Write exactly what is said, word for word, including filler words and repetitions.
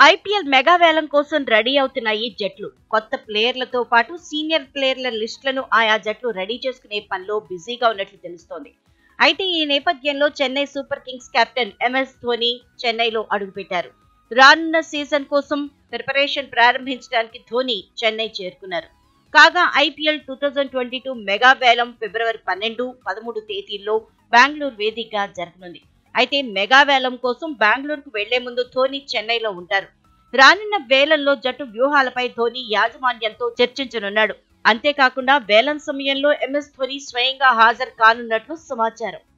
IPL mega వేలం కోసం ready అవుతున్నాయి జట్లు. కొత్త ప్లేయర్లతో పాటు సీనియర్ ప్లేయర్ల లిస్టులను ఆయా జట్లు రెడీ చేసుకునే పనిలో బిజీగా ఉన్నట్లు తెలుస్తోంది. అయితే ఈ నేపథ్యంలో Chennai Super Kings captain MS Dhoni చెన్నైలో అడుగుపెట్టారు. రానున్న సీజన్ కోసం ప్రిపరేషన్ ప్రారంభించడానికి ధోని చెన్నై చేరుకున్నారు. కాగా IPL two thousand twenty two mega వేలం ఫిబ్రవరి పన్నెండు పదమూడు తేదీల్లో బెంగళూరు వేదికగా జరగనుంది. అయితే మెగా వేలం కోసం బెంగళూరుకు వెళ్లే ముందు ధోని చెన్నైలో ఉంటారు. రానున్న వేలంలో జట్టు వ్యూహాలపై ధోని యాజమాన్యంతో చర్చించనున్నాడు. అంతేకాకుండా వేలం సమయంలో ఎంఎస్ ధోని స్వయంగా హాజరు కానున్నట్లు సమాచారం.